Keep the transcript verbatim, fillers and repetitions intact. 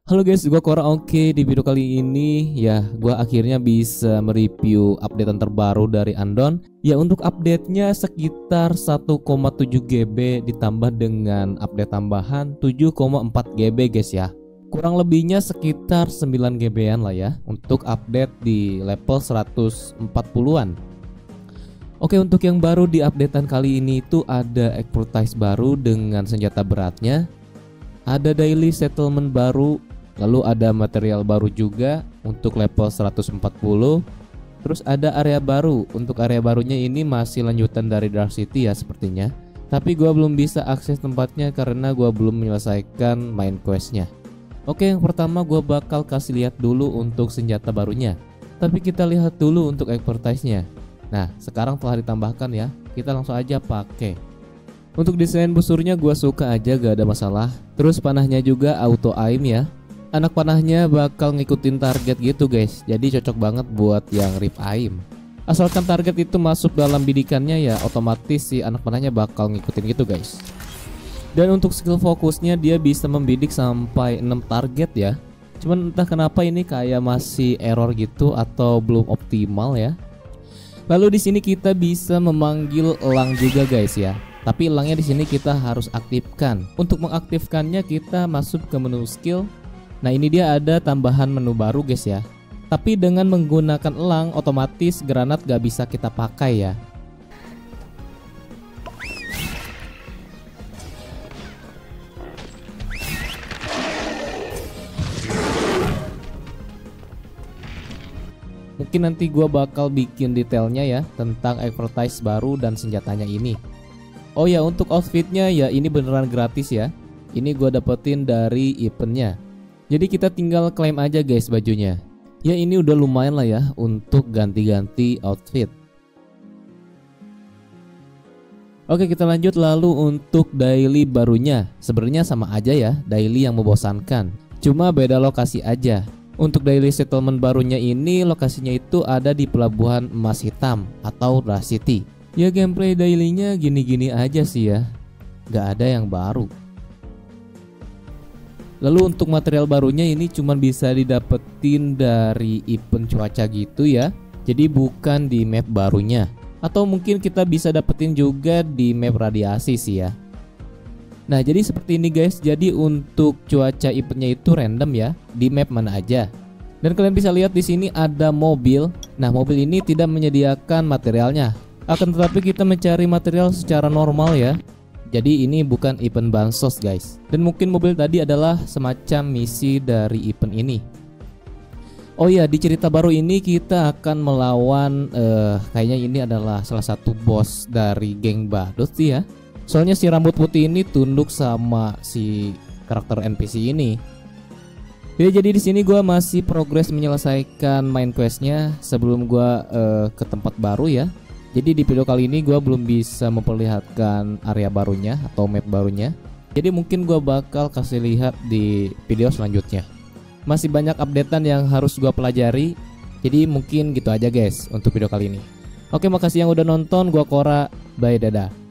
Halo guys, gua Kora. Oke, di video kali ini ya gua akhirnya bisa mereview updatean terbaru dari Andon. Ya, untuk update-nya sekitar satu koma tujuh giga ditambah dengan update tambahan tujuh koma empat giga guys ya. Kurang lebihnya sekitar sembilan giga-an lah ya untuk update di level seratus empat puluhan. Oke, untuk yang baru di updatean kali ini itu ada expertise baru dengan senjata beratnya. Ada daily settlement baru. Lalu ada material baru juga untuk level seratus empat puluh. Terus ada area baru. Untuk area barunya ini masih lanjutan dari Dark City ya sepertinya. Tapi gua belum bisa akses tempatnya karena gua belum menyelesaikan main questnya. Oke, yang pertama gua bakal kasih lihat dulu untuk senjata barunya. Tapi kita lihat dulu untuk expertise-nya. Nah, sekarang telah ditambahkan ya. Kita langsung aja pakai. Untuk desain busurnya gua suka aja, gak ada masalah. Terus panahnya juga auto aim ya. Anak panahnya bakal ngikutin target gitu guys. Jadi cocok banget buat yang rip aim. Asalkan target itu masuk dalam bidikannya ya otomatis si anak panahnya bakal ngikutin gitu guys. Dan untuk skill fokusnya dia bisa membidik sampai enam target ya. Cuman entah kenapa ini kayak masih error gitu atau belum optimal ya. Lalu di sini kita bisa memanggil elang juga guys ya. Tapi elangnya di sini kita harus aktifkan. Untuk mengaktifkannya kita masuk ke menu skill. Nah, ini dia ada tambahan menu baru guys ya. Tapi dengan menggunakan elang otomatis granat gak bisa kita pakai ya. Mungkin nanti gua bakal bikin detailnya ya tentang expertise baru dan senjatanya ini. Oh ya, untuk outfitnya ya ini beneran gratis ya. Ini gua dapetin dari eventnya. Jadi kita tinggal klaim aja guys bajunya. Ya ini udah lumayan lah ya untuk ganti-ganti outfit. Oke, kita lanjut lalu untuk daily barunya. Sebenarnya sama aja ya, daily yang membosankan. Cuma beda lokasi aja. Untuk daily settlement barunya ini lokasinya itu ada di Pelabuhan Emas Hitam atau Dark City. Ya gameplay dailynya gini-gini aja sih ya. Gak ada yang baru. Lalu untuk material barunya ini cuma bisa didapetin dari event cuaca gitu ya. Jadi bukan di map barunya. Atau mungkin kita bisa dapetin juga di map radiasi sih ya. Nah, jadi seperti ini guys. Jadi untuk cuaca eventnya itu random ya, di map mana aja. Dan kalian bisa lihat di sini ada mobil. Nah, mobil ini tidak menyediakan materialnya. Akan tetapi kita mencari material secara normal ya. Jadi ini bukan event bansos guys. Dan mungkin mobil tadi adalah semacam misi dari event ini. Oh ya, di cerita baru ini kita akan melawan uh, kayaknya ini adalah salah satu bos dari geng badut sih ya. Soalnya si rambut putih ini tunduk sama si karakter N P C ini. Ya, jadi di sini gue masih progres menyelesaikan main questnya sebelum gue uh, ke tempat baru ya. Jadi di video kali ini gue belum bisa memperlihatkan area barunya atau map barunya. Jadi mungkin gue bakal kasih lihat di video selanjutnya. Masih banyak updatean yang harus gue pelajari. Jadi mungkin gitu aja guys untuk video kali ini. Oke, makasih yang udah nonton. Gue Kora, bye, dadah.